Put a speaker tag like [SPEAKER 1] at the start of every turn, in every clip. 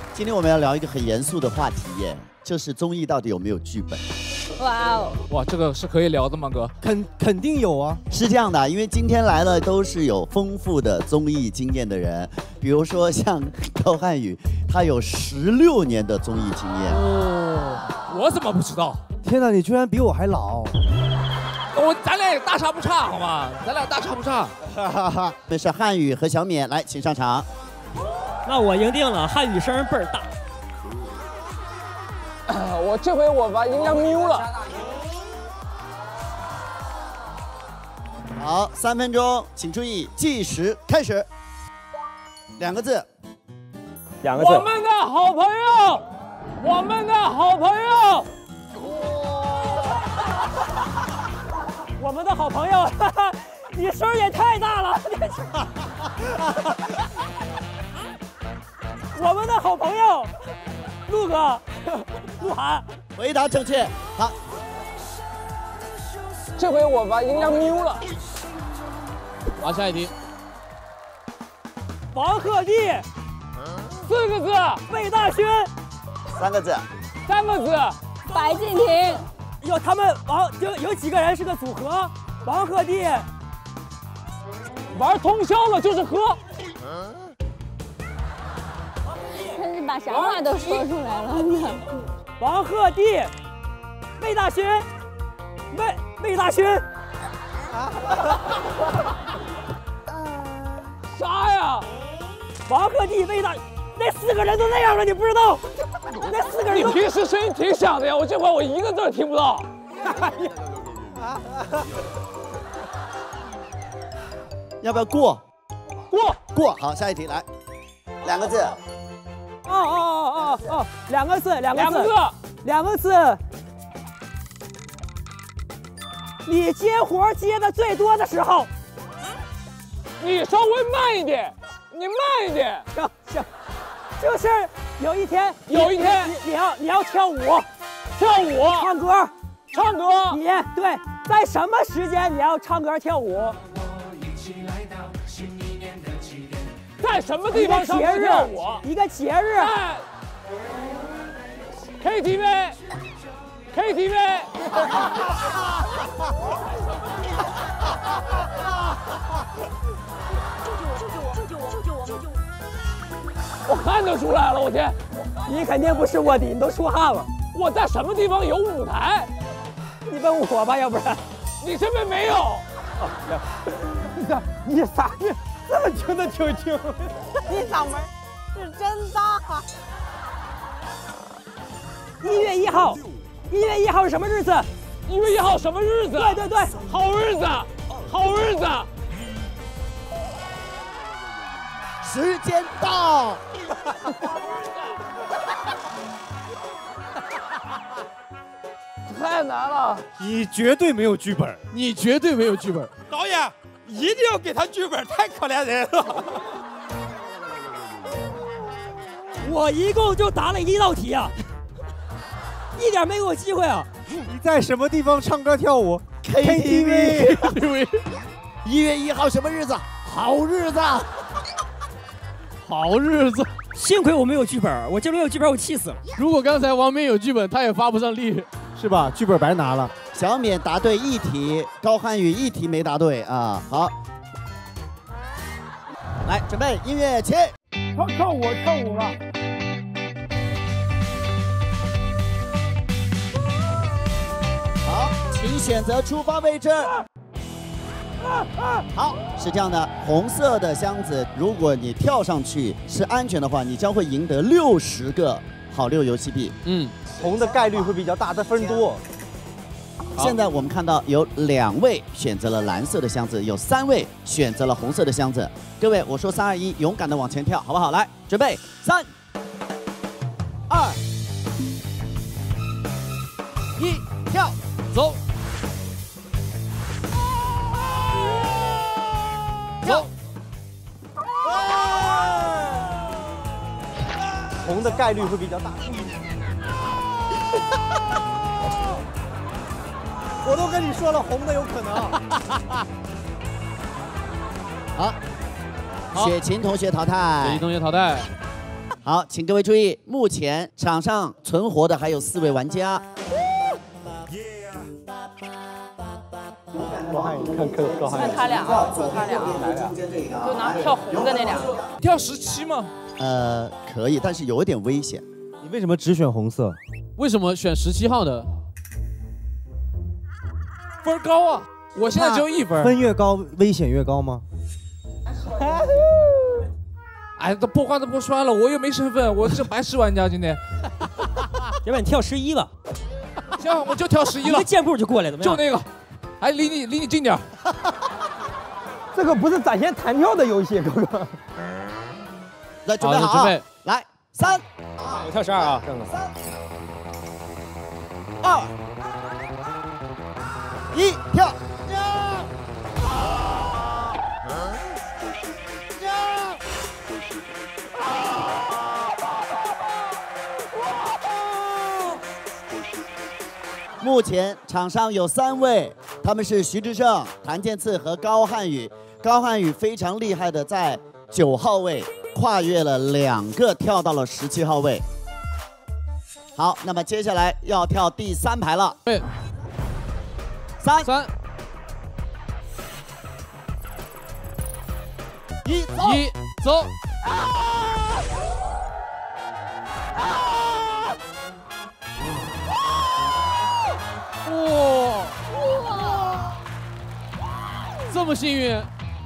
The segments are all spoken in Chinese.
[SPEAKER 1] 今天我们要聊一个很严肃的话题耶，就是综艺到底有没有剧本？
[SPEAKER 2] 哇哦！
[SPEAKER 3] 哇，这个是可以聊的吗，哥？
[SPEAKER 4] 肯定有啊。
[SPEAKER 1] 是这样的，因为今天来了都是有丰富的综艺经验的人，比如说像高瀚宇，他有16年的综艺经验。
[SPEAKER 3] 哦，我怎么不知道？
[SPEAKER 4] 天哪，你居然比我还老！
[SPEAKER 3] 咱俩也大差不差，好吗？咱俩大差不差。
[SPEAKER 1] 那是瀚宇和小冕，来，请上场。
[SPEAKER 5] 那我赢定了，瀚宇声倍儿大。
[SPEAKER 3] 我这回我把音量瞄了。
[SPEAKER 1] 好，3分钟，请注意，计时开始。2个字。
[SPEAKER 4] 2个字。
[SPEAKER 3] 我们的好朋友，我们的好朋友，
[SPEAKER 5] 我们的好朋友，你声也太大了！我们的好朋友，陆哥，鹿晗，
[SPEAKER 1] 回答正确。好，
[SPEAKER 3] 这回我把音量瞄了。好，下一题。
[SPEAKER 5] 王鹤棣
[SPEAKER 3] 4个字，
[SPEAKER 5] 魏大勋
[SPEAKER 1] 3个字。
[SPEAKER 3] 3个字，
[SPEAKER 2] 白敬亭，
[SPEAKER 5] 他们有几个人是个组合？王鹤棣
[SPEAKER 3] 玩通宵了就是喝。
[SPEAKER 2] 真是把啥话都说出来了。
[SPEAKER 5] 王鹤棣，魏大勋，魏大勋，
[SPEAKER 3] 啥呀？
[SPEAKER 5] 王鹤棣、魏大，那4个人都那样了，你不知道？那4个人
[SPEAKER 3] 你
[SPEAKER 5] 都。
[SPEAKER 3] 平时声音挺响的呀，我这会我一个字儿听不到。
[SPEAKER 1] 要不要过？
[SPEAKER 3] 过。
[SPEAKER 1] 好，下一题来，2个字。
[SPEAKER 5] 哦，2个字，2个字。你接活接的最多的时候，
[SPEAKER 3] 你稍微慢一点，你慢一点。
[SPEAKER 5] 行，就是有一天你要跳舞，唱歌。你对，在什么时间你要唱歌跳舞？
[SPEAKER 3] 在什么地方唱歌跳舞？
[SPEAKER 5] 一个节日。
[SPEAKER 3] KTV。我看得出来了，我天！
[SPEAKER 5] 你肯定不是卧底，你都出汗了。
[SPEAKER 3] 我在什么地方有舞台？
[SPEAKER 5] 你问我吧，要不然。
[SPEAKER 3] 你这边没有。
[SPEAKER 5] 你嗓子这么听得挺清。
[SPEAKER 2] 你嗓门是真大。
[SPEAKER 5] 1月1号，1月1号是什么日子
[SPEAKER 3] ？1月1号什么日子？
[SPEAKER 5] 对，
[SPEAKER 3] 好日子。
[SPEAKER 1] 时间到。
[SPEAKER 3] 太难了。
[SPEAKER 4] 你绝对没有剧本。
[SPEAKER 6] 导演一定要给他剧本，太可怜人了。
[SPEAKER 5] 我一共就答了1道题啊，一点没给我机会啊。
[SPEAKER 4] 你在什么地方唱歌跳舞
[SPEAKER 1] ？KTV。1月1号什么日子？好日子。
[SPEAKER 5] 幸亏我没有剧本，我这没有剧本，我气死了。
[SPEAKER 3] 如果刚才王冕有剧本，他也发不上力，
[SPEAKER 4] 是吧？剧本白拿了。
[SPEAKER 1] 小冕答对1题，高瀚宇1题没答对啊。好，来准备音乐起。
[SPEAKER 5] 跳舞吧。
[SPEAKER 1] 好，请选择出发位置。好，是这样的，红色的箱子，如果你跳上去是安全的话，你将会赢得60个好6游戏币。
[SPEAKER 4] 红的概率会比较大，但分多。
[SPEAKER 1] 现在我们看到有2位选择了蓝色的箱子，有3位选择了红色的箱子。各位，我说3、2、1，勇敢的往前跳，好不好？来，准备，3、2、1，跳，走。
[SPEAKER 4] 红的概率会比较大。我都跟你说了，红的有可能。
[SPEAKER 1] 好，雪琴同学淘汰。
[SPEAKER 3] 雪琴同学淘汰。
[SPEAKER 1] 好，请各位注意，目前场上存活的还有4位玩家。
[SPEAKER 4] 高瀚宇，看高瀚宇，
[SPEAKER 7] 看他俩，就拿跳红的那俩，
[SPEAKER 3] 跳17吗？
[SPEAKER 1] 可以，但是有一点危险。
[SPEAKER 4] 你为什么只选红色？
[SPEAKER 8] 为什么选17号的？
[SPEAKER 3] 分高啊！我现在只有1分。
[SPEAKER 4] 分越高，危险越高吗？
[SPEAKER 3] 哎，这破罐子破摔了，我又没身份，我是白痴玩家今天。
[SPEAKER 5] 要不然你跳11吧。
[SPEAKER 3] 行，我就跳11了。
[SPEAKER 5] 一个箭步就过来，怎么样？
[SPEAKER 3] 就那个，哎，离你近点。
[SPEAKER 4] 这个不是展现弹跳的游戏，哥哥。
[SPEAKER 1] 来，准备好，准备，来，3，
[SPEAKER 5] 我跳12啊，正的。
[SPEAKER 1] 2、1，跳。目前场上有3位，他们是徐志胜、谭健次和高瀚宇。高瀚宇非常厉害的，在9号位跨越了2个，跳到了17号位。好，那么接下来要跳第3排了。
[SPEAKER 8] 对
[SPEAKER 1] ，3、
[SPEAKER 8] 1，走。哇！这么幸运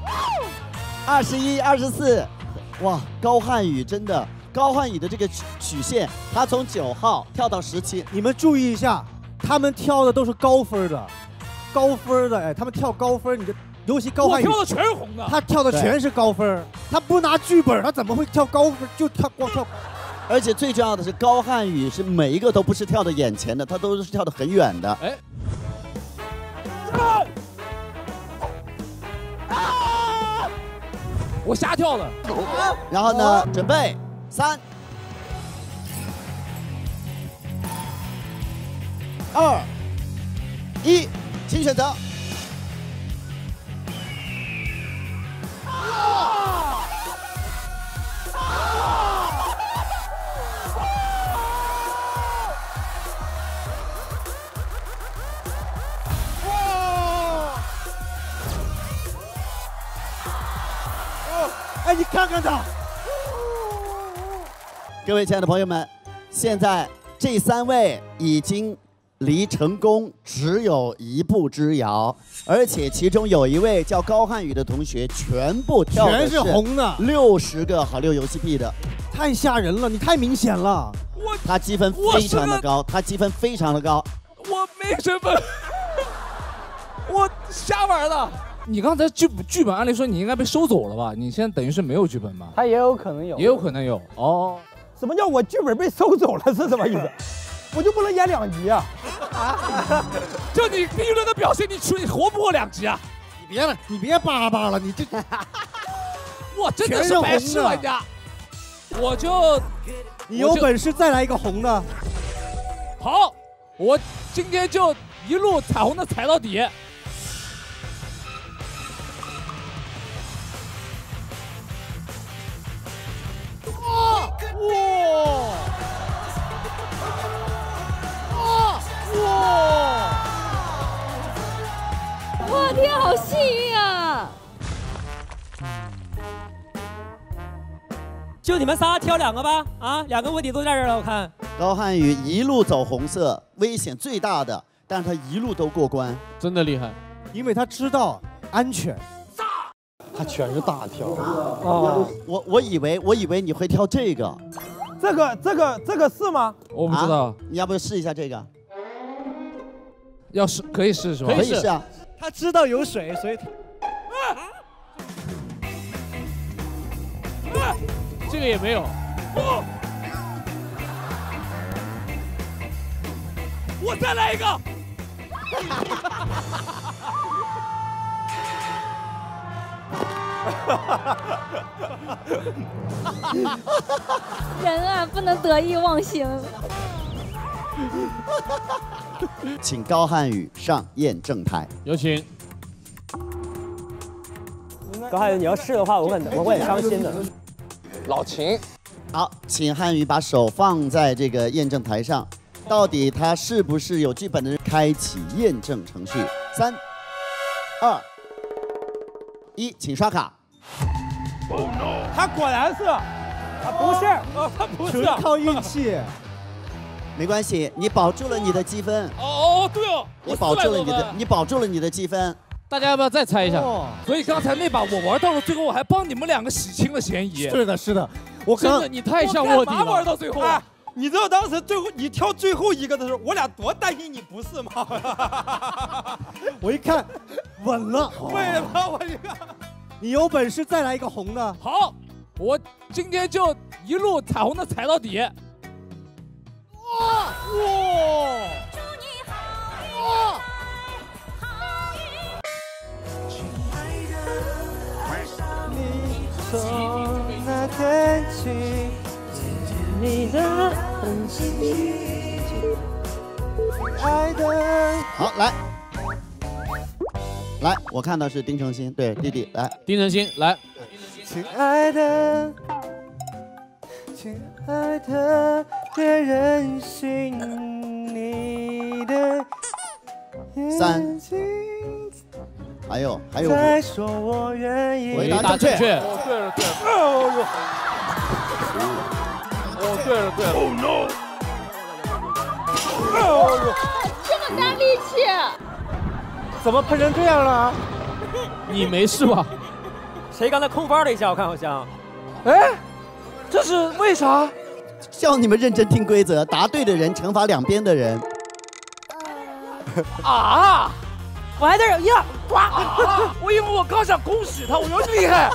[SPEAKER 1] ，21、24，哇！高瀚宇真的，高瀚宇的这个曲线，他从9号跳到17。
[SPEAKER 4] 你们注意一下，他们挑的都是高分的，哎，他们跳高分，你就尤其高瀚宇，
[SPEAKER 3] 我跳的全是红的，
[SPEAKER 4] 他跳的全是高分，他不拿剧本，他怎么会跳高分？就光跳。
[SPEAKER 1] 而且最重要的是，高瀚宇是每一个都不是跳的眼前的，他都是跳的很远的。
[SPEAKER 8] 哎，
[SPEAKER 3] 我瞎跳的。
[SPEAKER 1] 然后呢，准备3、2、1，请选择。
[SPEAKER 4] 哎，你看看他！
[SPEAKER 1] 各位亲爱的朋友们，现在这3位已经离成功只有1步之遥，而且其中有1位叫高瀚宇的同学，全部跳的
[SPEAKER 4] 全是红的
[SPEAKER 1] ，60个好6游戏币的，
[SPEAKER 4] 太吓人了，你太明显了。
[SPEAKER 1] 他积分非常的高，他积分非常的高。
[SPEAKER 3] 我没身份，我瞎玩的。你刚才剧本按理说你应该被收走了吧？你现在等于是没有剧本吧？
[SPEAKER 4] 他也有可能有，
[SPEAKER 3] 也有可能有哦。
[SPEAKER 4] 什么叫我剧本被收走了是什么意思？我就不能演2集啊？
[SPEAKER 3] 就你第1轮的表现，你活不过2集啊！
[SPEAKER 4] 你别巴巴了，你这
[SPEAKER 3] 我真的是白痴玩家。
[SPEAKER 4] 你有本事再来一个红的。
[SPEAKER 3] 好，我今天就一路彩虹的踩到底。
[SPEAKER 2] 哇天，好幸运啊！
[SPEAKER 5] 就你们仨挑2个吧，啊，2个问题都在这儿了，我看。
[SPEAKER 1] 高瀚宇一路走红色，危险最大的，但是他一路都过关，
[SPEAKER 8] 真的厉害，
[SPEAKER 4] 因为他知道安全。他全是大跳啊！
[SPEAKER 1] 我以为你会跳这个，
[SPEAKER 4] 这个是吗？
[SPEAKER 3] 我不知道，
[SPEAKER 1] 你要不要试一下这个？
[SPEAKER 3] 要试可以试是吧？
[SPEAKER 1] 可以试啊。
[SPEAKER 4] 他知道有水，所以
[SPEAKER 8] 这个也没有。
[SPEAKER 3] 我再来一个。
[SPEAKER 2] 人啊，不能得意忘形。
[SPEAKER 1] 请高瀚宇上验证台，
[SPEAKER 8] 有请。
[SPEAKER 5] 高瀚宇，你要试的话，我会很伤心的。
[SPEAKER 3] 老秦，
[SPEAKER 1] 好，请汉语把手放在这个验证台上，到底他是不是有剧本的人？开启验证程序，3、2、1，请刷卡。
[SPEAKER 6] 他果然是，
[SPEAKER 5] 他不是，
[SPEAKER 6] 他不是，
[SPEAKER 4] 纯靠运气。
[SPEAKER 1] 没关系，你保住了你的积分。
[SPEAKER 8] 哦，对哦，
[SPEAKER 1] 你保住了你的积分。
[SPEAKER 8] 大家要不要再猜一下？
[SPEAKER 3] 所以刚才那把我玩到了最后，我还帮你们两个洗清了嫌疑。
[SPEAKER 4] 是的，是的，
[SPEAKER 8] 真的你太像卧底了。
[SPEAKER 3] 玩到最后啊！
[SPEAKER 6] 你知道当时你挑最后一个的时候，我俩多担心你不是吗？
[SPEAKER 4] 我一看，稳了。
[SPEAKER 6] 为什么？我一看，
[SPEAKER 4] 你有本事再来一个红的。
[SPEAKER 3] 好，我今天就一路彩虹的踩到底。哇！
[SPEAKER 4] 那天起，你的痕迹，爱的。
[SPEAKER 1] 好，来，我看到是丁程鑫，对，弟弟来，
[SPEAKER 8] 丁程鑫来，
[SPEAKER 4] 亲爱的，亲爱的，别任性，你的眼睛。
[SPEAKER 1] 还有
[SPEAKER 4] 再说我愿意。
[SPEAKER 1] 回答正确。
[SPEAKER 3] 哦，对了。哦，对了。Oh no！
[SPEAKER 2] 这么大力气，
[SPEAKER 5] 怎么喷成这样了？
[SPEAKER 8] 你没事吧？
[SPEAKER 5] 谁刚才空翻了一下？我看好像。
[SPEAKER 3] 哎，这是为啥？
[SPEAKER 1] 叫你们认真听规则，答对的人惩罚两边的人。
[SPEAKER 3] 啊！
[SPEAKER 5] 我还在这呀，
[SPEAKER 3] 我以为我刚想恭喜他，我有厉害。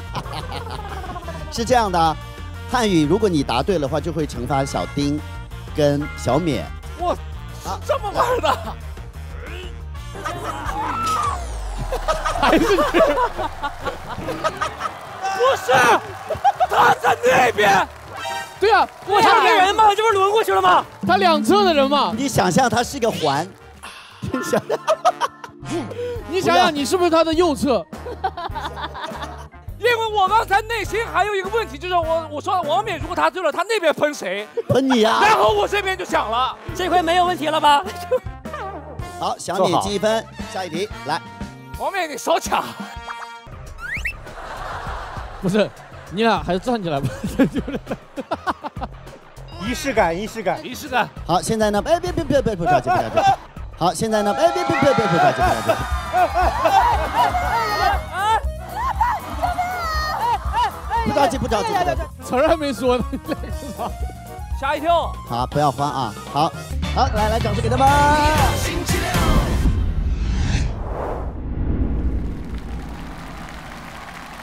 [SPEAKER 1] 是这样的，汉语如果你答对的话，就会惩罚小丁跟小冕。
[SPEAKER 3] 哇，这么玩的？还是你？不是，他在那边。
[SPEAKER 8] 对啊，
[SPEAKER 5] 我差个人吗？这不是轮过去了吗？
[SPEAKER 8] 他两侧的人嘛。
[SPEAKER 1] 你想象它是个环，
[SPEAKER 8] 你想想，你是不是他的右侧？
[SPEAKER 3] 因为我刚才内心还有一个问题，就是我说王冕如果答对了，他那边喷谁？
[SPEAKER 1] 喷你啊！
[SPEAKER 3] 然后我这边就想了，
[SPEAKER 5] 这回没有问题了吧？
[SPEAKER 1] 好，小冕积分，下一题来。
[SPEAKER 3] 王冕，你少抢。
[SPEAKER 8] 不是，你俩还是站起来吧。
[SPEAKER 4] 仪式感。
[SPEAKER 1] 好，现在呢？哎，别，不着急。好，现在呢？哎，别着急。不着急。
[SPEAKER 8] 词儿还没说呢。
[SPEAKER 5] 吓一跳。
[SPEAKER 1] 好，不要慌啊！好，来，掌声给他们。